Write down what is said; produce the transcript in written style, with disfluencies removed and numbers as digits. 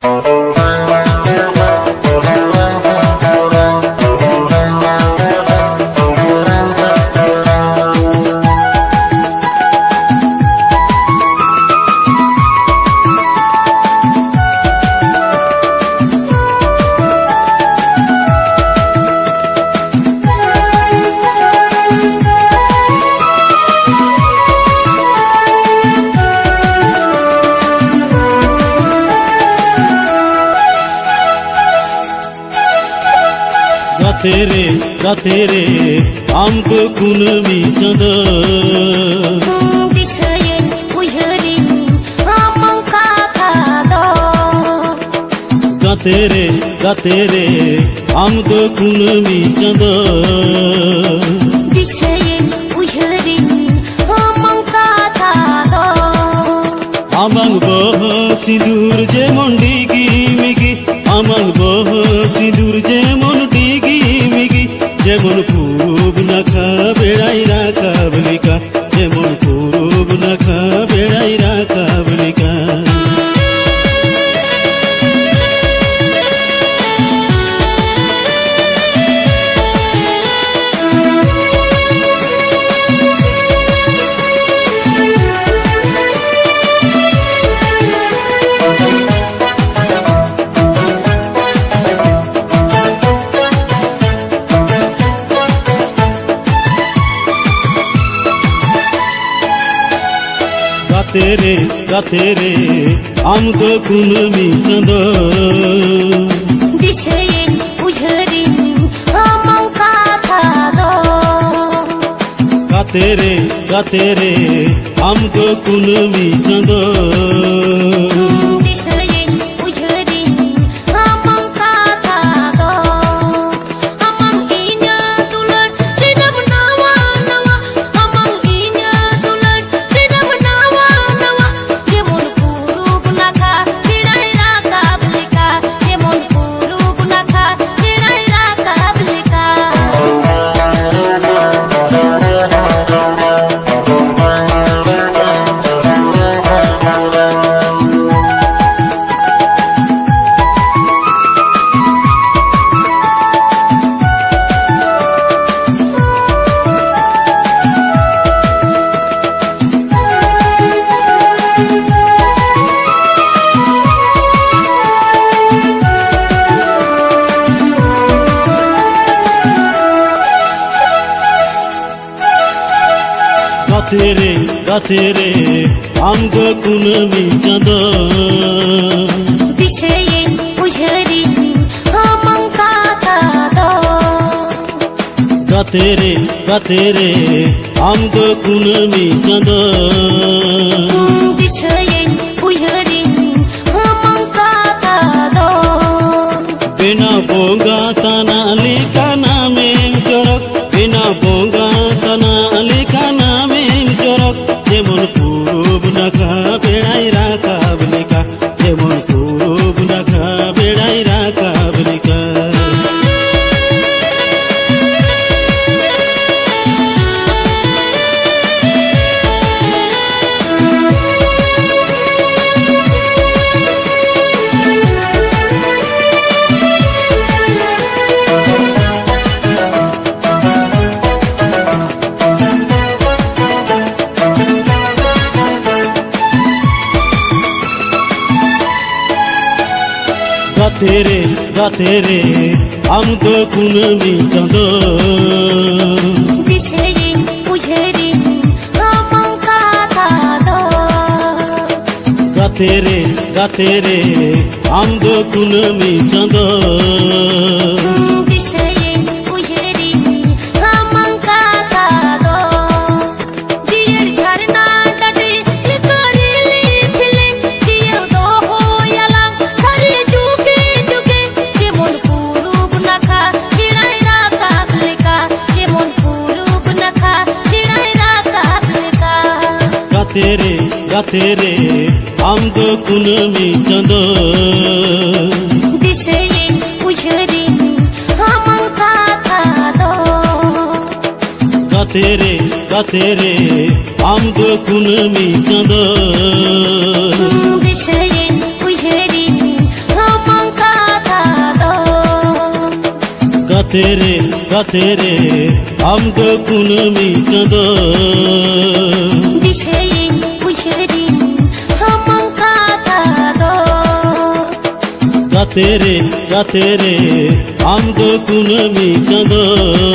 तेरे आमको कुनमी चंद दिसयेन उयरिन आमं काथादो तेरे आमको कुनमी चंद दिसयेन उयरिन आमं काथादो आमंग बह सिंदूर जे मंडिगी मिगी आमंग बह सिंदूर जे मंडिगी मिगी जेमन पूरब नाखा बेड़ाई राखा बलिका जेमन पूरब नाखा बेड़ाई राखा बलिका तेरे आमको कुनमी चंद दिसयेन उयरिन आमं काथादो तेरे आमको कुनमी चंद दिसयेन उयरिन आमं काथादो आमं इnya tular tidak nawa nawa आमं इnya tular tidak nawa nawa जेमन पूरब नाखा बेड़ाई राखा बलिका जेमन पूरब नाखा बेड़ाई राखा बलिका तेरे आमको कुनमी चंद दिसयेन उयरिन आमं काथादो तेरे आमको कुनमी चंद दिसयेन उयरिन आमं काथादो बिना बोंगा तना लिखा नामें चरक बिना बोंगा तना लिखा नामें चरक जेमन पूरब नाखा बेड़ाई राखा बलिका जेमन पूरब नाखा बेड़ाई राखा बलिका तेरे आमको कुनमी चंद दिसयेन उयरिन आमं काथादो तेरे आमको कुनमी चंद दिसयेन उयरिन आमं काथादो दियर झरना लटे लिकोरिली फिले दियो दो होयला हरि जुगे जुगे जेमन पूरब नाखा बेड़ाई राखा बलिका जेमन पूरब नाखा बेड़ाई राखा बलिका तेरे आमको कुनमी चंद दिसयेन उयरिन आमं काथादो तेरे आमको कुनमी चंद दिसयेन उयरिन गाते रे आमगो कुनमी चंदो दिसेई उजरी हमं काथा दो गाते रे आमगो कुनमी चंदो